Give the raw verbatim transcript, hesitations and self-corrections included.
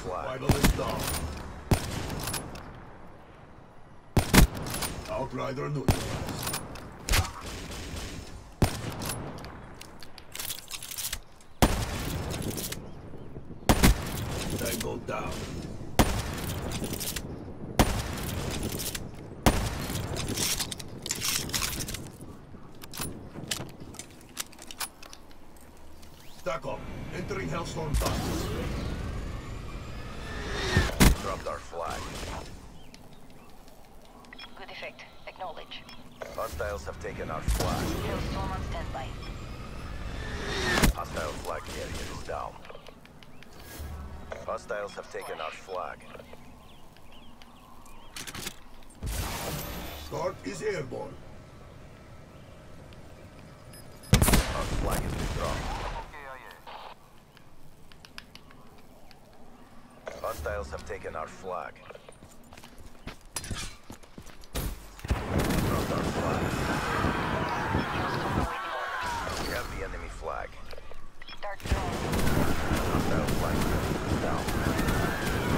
flag. Rival is down. Outrider neutralized. Tango down. Stack up. Entering Hellstorm Tunnels. Dropped our flag. Good effect. Acknowledge. Hostiles have taken our flag. Hellstorm on standby. Hostile flag carrier is down. Hostiles have taken our flag. Start is airborne. Our flag has been dropped. Hostiles have taken our flag. Dropped our flag. Hellstorm awaiting orders. We have the enemy flag. Start drone. Hostile flag carrier is down.